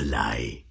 Blaj.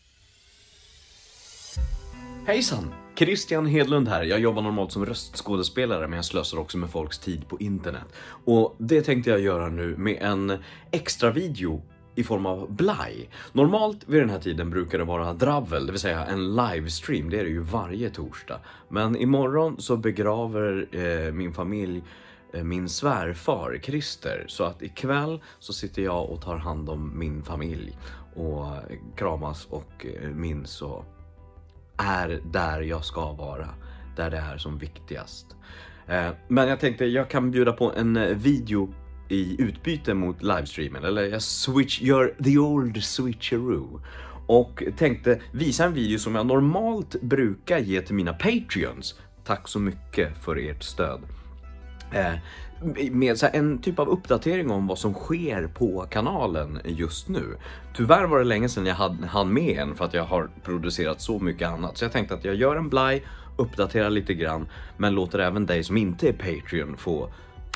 Hejsan! Christian Hedlund här. Jag jobbar normalt som röstskådespelare, men jag slösar också med folks tid på internet. Och det tänkte jag göra nu med en extra video i form av blaj. Normalt vid den här tiden brukar det vara dravel, det vill säga en livestream. Det är det ju varje torsdag. Men imorgon så begraver min familj min svärfar Christer, så att ikväll så sitter jag och tar hand om min familj och kramas och minns och är där jag ska vara, där det är som viktigast. Men jag tänkte jag kan bjuda på en video i utbyte mot livestreamen, eller jag gör the old switcheroo och tänkte visa en video som jag normalt brukar ge till mina Patreons. Tack så mycket för ert stöd. Med en typ av uppdatering om vad som sker på kanalen just nu. Tyvärr var det länge sedan jag hann med en för att jag har producerat så mycket annat. Så jag tänkte att jag gör en blaj, uppdaterar lite grann, men låter även dig som inte är Patreon få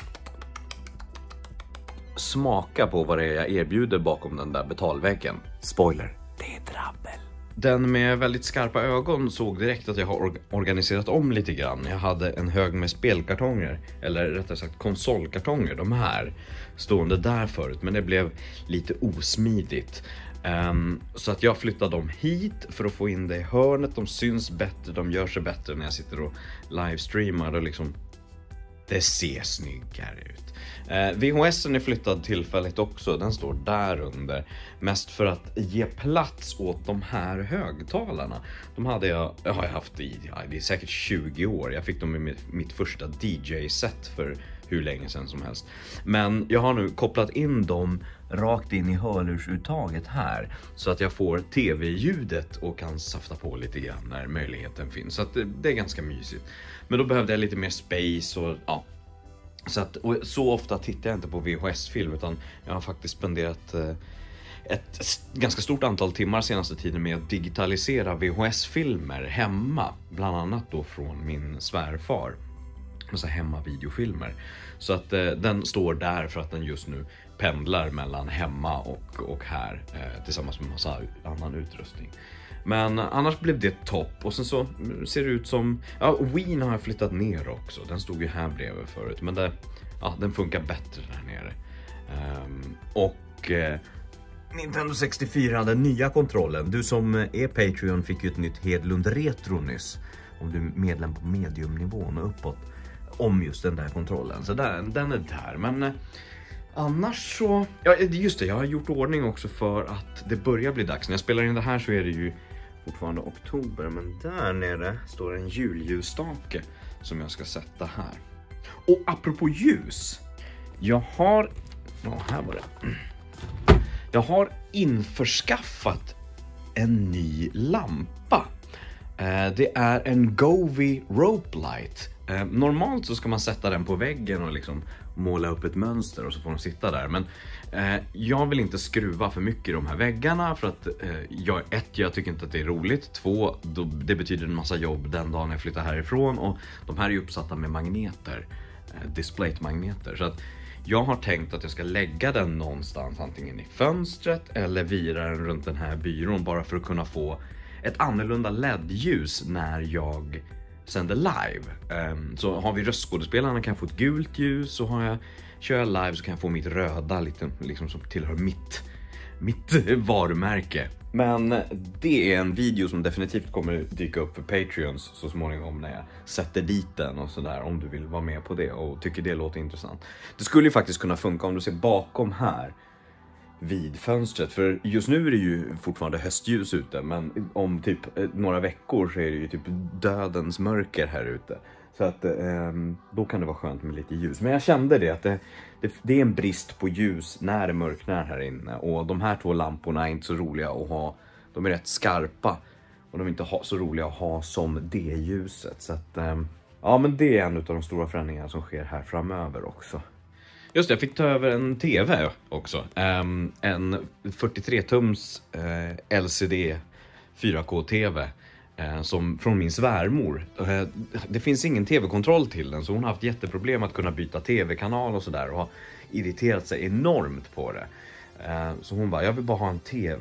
smaka på vad det är jag erbjuder bakom den där betalväggen. Spoiler, det är drabbel. Den med väldigt skarpa ögon såg direkt att jag har organiserat om lite grann. Jag hade en hög med spelkartonger, eller rättare sagt konsolkartonger, de här stående där förut, men det blev lite osmidigt. Så att jag flyttade dem hit för att få in det i hörnet. De syns bättre, de gör sig bättre när jag sitter och livestreamar och liksom det ser snyggare ut. VHSen är flyttad tillfälligt också. Den står där under. Mest för att ge plats åt de här högtalarna. De har jag haft det är säkert 20 år. Jag fick dem i mitt första DJ-set för hur länge sedan som helst. Men jag har nu kopplat in dem rakt in i hörlursuttaget här. Så att jag får tv-ljudet och kan safta på lite grann när möjligheten finns. Så att det är ganska mysigt. Men då behövde jag lite mer space och ja. Så ofta tittar jag inte på VHS-film, utan jag har faktiskt spenderat ett ganska stort antal timmar senaste tiden med att digitalisera VHS-filmer hemma. Här annat då från min svärfar. Alltså hemma-videofilmer. Så att den står där för att den just nu pendlar mellan hemma och här tillsammans med massa annan utrustning. Men annars blev det topp. Och sen så ser det ut som... Ja, Wien har jag flyttat ner också. Den stod ju här bredvid förut. Men den funkar bättre där nere. Nintendo 64, den nya kontrollen. Du som är Patreon fick ju ett nytt Hedlund Retro nyss. Om du är medlem på mediumnivån och uppåt. Om just den där kontrollen. Så den är där. Men... annars så... Ja, just det. Jag har gjort ordning också för att det börjar bli dags. När jag spelar in det här så är det ju fortfarande oktober. Men där nere står en julljusstake som jag ska sätta här. Och apropå ljus. Jag har införskaffat en ny lampa. Det är en Govee Rope Light. Normalt så ska man sätta den på väggen och liksom måla upp ett mönster och så får de sitta där. Men jag vill inte skruva för mycket i de här väggarna för att jag tycker inte att det är roligt. 2, det betyder en massa jobb den dagen jag flyttar härifrån, och de här är uppsatta med magneter, displaymagneter. Så att jag har tänkt att jag ska lägga den någonstans, antingen i fönstret eller vira den runt den här byrån, bara för att kunna få ett annorlunda LED-ljus när jag sänder live. Så har vi röstskådespelarna kan jag få ett gult ljus, och kör jag live så kan jag få mitt röda lite, liksom, som tillhör mitt varumärke. Men det är en video som definitivt kommer dyka upp för Patreons så småningom när jag sätter dit den och sådär, om du vill vara med på det och tycker det låter intressant. Det skulle ju faktiskt kunna funka om du ser bakom här vid fönstret, för just nu är det ju fortfarande höstljus ute, men om typ några veckor så är det ju typ dödens mörker här ute. Så att då kan det vara skönt med lite ljus. Men jag kände det att det är en brist på ljus när det mörknar här inne, och de här 2 lamporna är inte så roliga att ha. De är rätt skarpa och de är inte så roliga att ha som det ljuset. Så att ja, men det är en av de stora förändringarna som sker här framöver också. Just det, jag fick ta över en tv också. En 43-tums LCD 4K-tv som från min svärmor. Det finns ingen tv-kontroll till den, så hon har haft jätteproblem att kunna byta tv-kanal och sådär, och har irriterat sig enormt på det. Så hon bara, jag vill bara ha en tv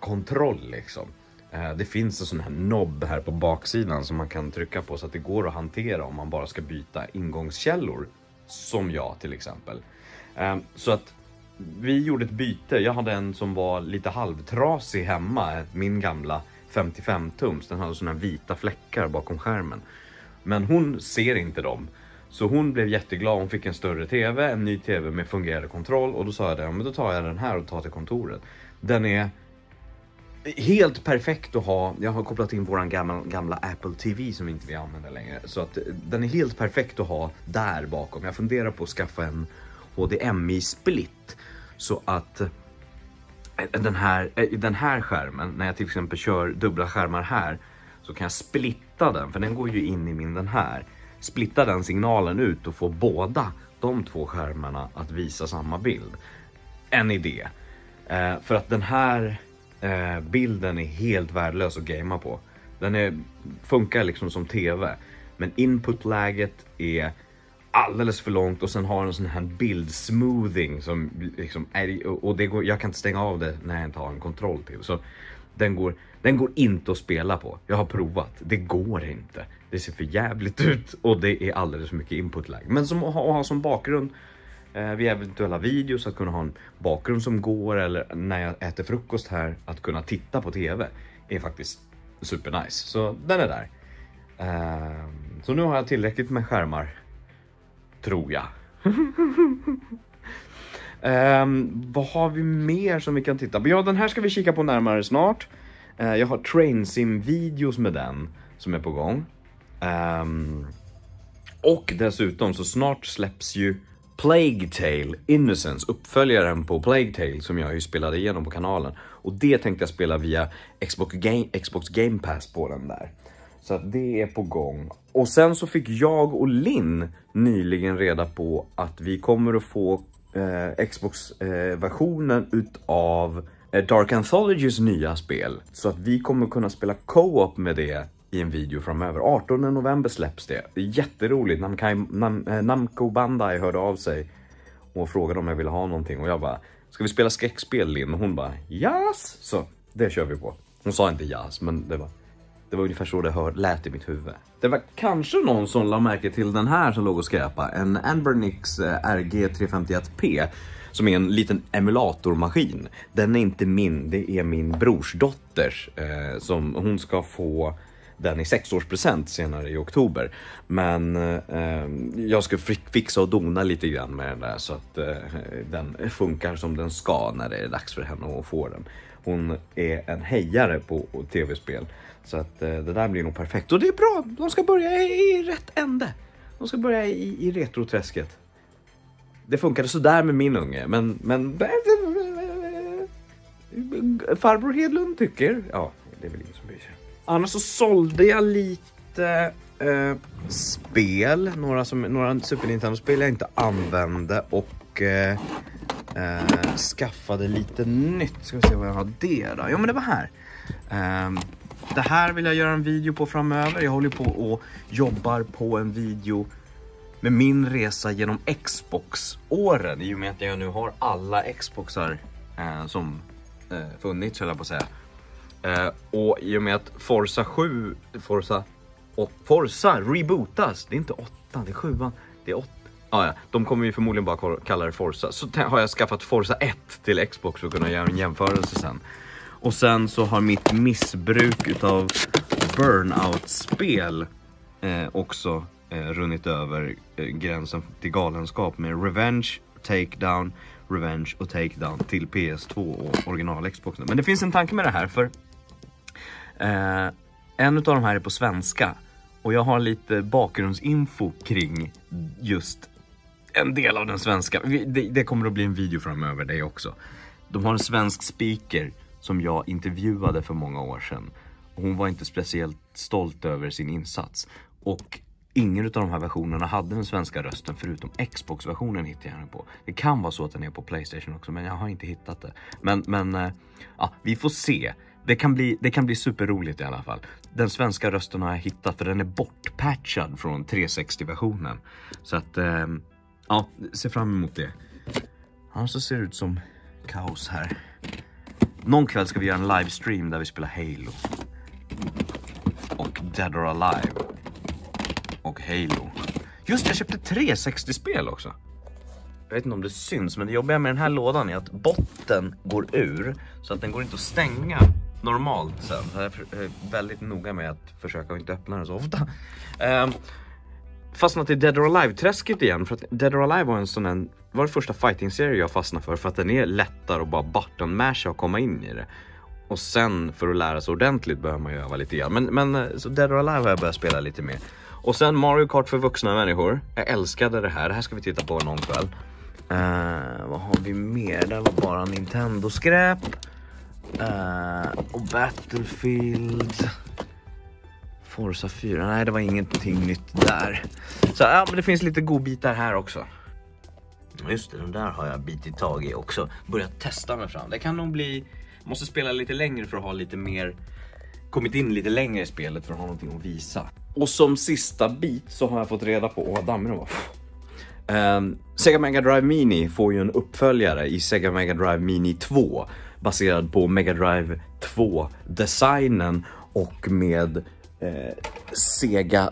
kontroll liksom. Det finns en sån här knobb här på baksidan som man kan trycka på så att det går att hantera om man bara ska byta ingångskällor. Som jag till exempel. Så att vi gjorde ett byte. Jag hade en som var lite halvtrasig hemma. Min gamla 55-tums. Den hade såna här vita fläckar bakom skärmen. Men hon ser inte dem. Så hon blev jätteglad. Hon fick en större tv. En ny tv med fungerande kontroll. Och då sa jag det. Men då tar jag den här och tar till kontoret. Den är helt perfekt att ha. Jag har kopplat in våran gamla Apple TV som inte vi använder längre. Så att den är helt perfekt att ha där bakom. Jag funderar på att skaffa en HDMI-split. Så att den här skärmen, när jag till exempel kör dubbla skärmar här, så kan jag splitta den. För den går ju in i den här. Splitta den signalen ut och få båda de två skärmarna att visa samma bild. En idé. För att den här bilden är helt värdelös att gamea på. Den funkar liksom som tv. Men inputläget är alldeles för långt. Och sen har den en sån här bildsmoothing som liksom är, och det går, jag kan inte stänga av det när jag inte har en kontroll till. Så den går inte att spela på. Jag har provat. Det går inte. Det ser för jävligt ut. Och det är alldeles för mycket inputläge. Men som att ha som bakgrund vid eventuella videos, att kunna ha en bakgrund som går, eller när jag äter frukost här, att kunna titta på tv är faktiskt super nice. Så den är där. Så nu har jag tillräckligt med skärmar, tror jag. Vad har vi mer som vi kan titta på? Ja, den här ska vi kika på närmare snart. Jag har train sim videos med den som är på gång. Och dessutom så snart släpps ju Plague Tale Innocence, uppföljaren på Plague Tale som jag ju spelade igenom på kanalen. Och det tänkte jag spela via Xbox Game Pass på den där. Så att det är på gång. Och sen så fick jag och Linn nyligen reda på att vi kommer att få Xbox-versionen utav Dark Anthologys nya spel. Så att vi kommer kunna spela co-op med det i en video framöver. 18 november släpps det. Det är jätteroligt. Namco Bandai hörde av sig och frågade om jag ville ha någonting. Och jag bara, ska vi spela skräckspel, Linn? Och hon bara, yes! Så det kör vi på. Hon sa inte yes, men det var ungefär så det lät i mitt huvud. Det var kanske någon som la märke till den här som låg och skräpa. En Anbernics RG351P. Som är en liten emulatormaskin. Den är inte min, det är min brorsdotters. Som hon ska få den i 6-årspresent senare i oktober. Men jag ska fixa och dona lite grann med den där. Så att den funkar som den ska när det är dags för henne att få den. Hon är en hejare på tv-spel. Så att det där blir nog perfekt. Och det är bra, de ska börja i rätt ände. De ska börja i retroträsket. Det funkade så där med min unge. Men farbror Hedlund tycker, ja, det är väl ingen som bryr sig. Annars så sålde jag lite spel. Några Super Nintendo-spel jag inte använde. Och skaffade lite nytt. Ska vi se vad jag har det då. Jo, men det var här. Det här vill jag göra en video på framöver. Jag håller på och jobbar på en video med min resa genom Xbox-åren. I och med att jag nu har alla Xboxar som funnits, höll jag på att säga. Och i och med att Forza rebootas. Det är inte 8, det är 7, det är 8. Ja, de kommer ju förmodligen bara kalla det Forza. Så har jag skaffat Forza 1 till Xbox för att kunna göra en jämförelse sen. Och sen så har mitt missbruk utav Burnout-spel också runnit över gränsen till galenskap med Revenge, Takedown till PS2 och original Xbox. Men det finns en tanke med det här, för en av de här är på svenska. Och jag har lite bakgrundsinfo kring just en del av den svenska. Det kommer att bli en video framöver det också. De har en svensk speaker som jag intervjuade för många år sedan. Hon var inte speciellt stolt över sin insats. Och ingen av de här versionerna hade den svenska rösten förutom Xbox-versionen hittade jag den på. Det kan vara så att den är på PlayStation också, men jag har inte hittat det. Men ja, vi får se. Det kan bli superroligt i alla fall. Den svenska rösten har jag hittat, för den är bortpatchad från 360-versionen. Så att, ja, se fram emot det. Annars så ser det ut som kaos här. Någon kväll ska vi göra en livestream där vi spelar Halo. Och Dead or Alive. Och Halo. Just jag köpte 360-spel också. Jag vet inte om det syns, men det jobbiga med den här lådan är att botten går ur. Så att den går inte att stänga normalt sen. Så jag är väldigt noga med att försöka inte öppna den så ofta. Fastnat i Dead or Alive-träsket igen. För att Dead or Alive var det första fighting-serie jag fastnade för att den är lättare att bara button-masha och komma in i det. Och sen för att lära sig ordentligt behöver man ju öva lite grann. Men så Dead or Alive har jag börjat spela lite mer. Och sen Mario Kart för vuxna människor. Jag älskade det här. Det här ska vi titta på någon kväll. Vad har vi mer? Det var bara Nintendo-skräp. Och Battlefield. Forza 4. Nej, det var ingenting nytt där. Så ja, men det finns lite godbitar här också. Just det, den där har jag bitit tag i också. Börjat testa mig fram. Det kan nog bli... Måste spela lite längre för att ha lite mer... Kommit in lite längre i spelet för att ha någonting att visa. Och som sista bit så har jag fått reda på... Sega Mega Drive Mini får ju en uppföljare i Sega Mega Drive Mini 2. Baserad på Mega Drive 2-designen och med Sega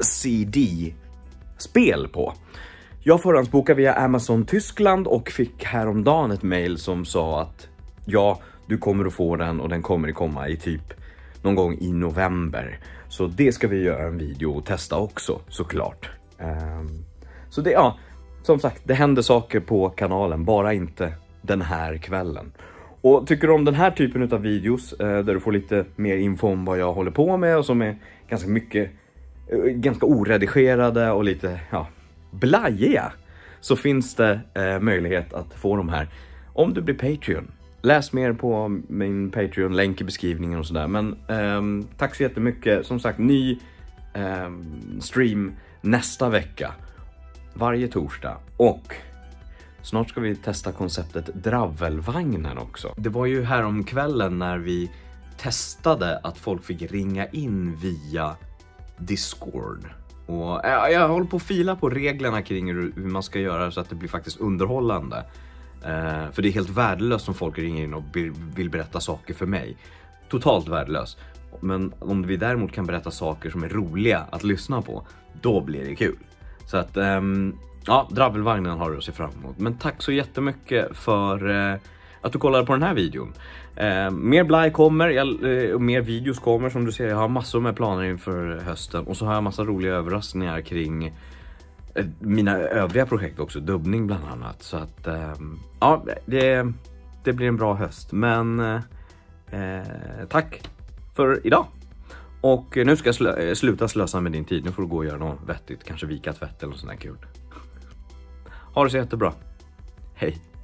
CD-spel på. Jag förhandsbokade via Amazon Tyskland och fick häromdagen ett mail som sa att ja, du kommer att få den och den kommer att komma i typ någon gång i november. Så det ska vi göra en video och testa också, såklart. Så det, ja, som sagt, det händer saker på kanalen, bara inte den här kvällen. Och tycker du om den här typen av videos där du får lite mer info om vad jag håller på med och som är ganska oredigerade och lite, ja, blajiga, så finns det möjlighet att få de här om du blir Patreon. Läs mer på min Patreon, länk i beskrivningen och sådär. Men tack så jättemycket. Som sagt, ny stream nästa vecka. Varje torsdag. Och snart ska vi testa konceptet Dravelvagnen också. Det var ju här om kvällen när vi testade att folk fick ringa in via Discord. Och jag håller på att fila på reglerna kring hur man ska göra så att det blir faktiskt underhållande. För det är helt värdelöst om folk ringer in och vill berätta saker för mig. Totalt värdelöst. Men om vi däremot kan berätta saker som är roliga att lyssna på, då blir det kul. Så att, ja, Dravelvagnen har du att se fram emot. Men tack så jättemycket för att du kollade på den här videon. Mer blaj kommer, och mer videos kommer som du ser. Jag har massor med planer inför hösten. Och så har jag massa roliga överraskningar kring mina övriga projekt också, dubbning bland annat. Så att, ja, det blir en bra höst. Men tack för idag. Och nu ska jag sluta slösa med din tid. Nu får du gå och göra något vettigt. Kanske vika tvätt eller något sånt där kul. Ha det så jättebra. Hej.